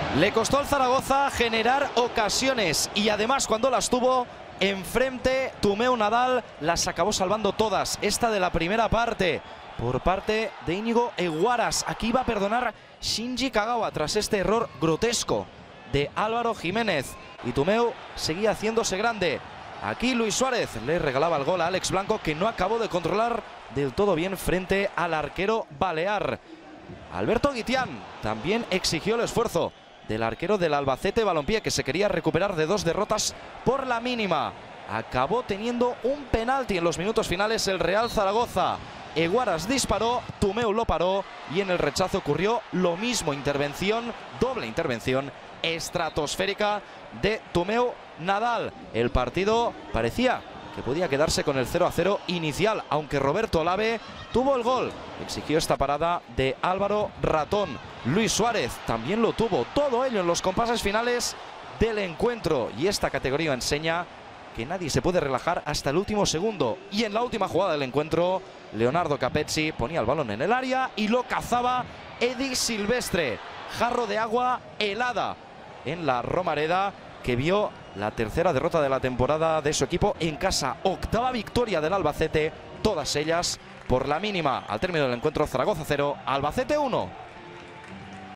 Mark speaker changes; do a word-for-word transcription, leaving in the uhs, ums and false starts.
Speaker 1: Le costó al Zaragoza generar ocasiones y además cuando las tuvo enfrente, Tomeu Nadal las acabó salvando todas. Esta de la primera parte por parte de Íñigo Eguaras. Aquí va a perdonar Shinji Kagawa tras este error grotesco de Álvaro Jiménez. Y Tomeu seguía haciéndose grande. Aquí Luis Suárez le regalaba el gol a Alex Blanco, que no acabó de controlar del todo bien frente al arquero balear. Alberto Guitián también exigió el esfuerzo del arquero del Albacete Balompié, que se quería recuperar de dos derrotas por la mínima. Acabó teniendo un penalti en los minutos finales el Real Zaragoza. Eguaras disparó, Tomeu lo paró y en el rechazo ocurrió lo mismo. Intervención, doble intervención estratosférica de Tomeu Nadal. El partido parecía que podía quedarse con el cero a cero inicial, aunque Roberto Olave tuvo el gol. Exigió esta parada de Álvaro Ratón. Luis Suárez también lo tuvo. Todo ello en los compases finales del encuentro. Y esta categoría enseña que nadie se puede relajar hasta el último segundo. Y en la última jugada del encuentro, Leonardo Capezzi ponía el balón en el área y lo cazaba Edi Silvestre. Jarro de agua helada en la Romareda, que vio la tercera derrota de la temporada de su equipo en casa. Octava victoria del Albacete, todas ellas por la mínima. Al término del encuentro, Zaragoza cero, Albacete uno.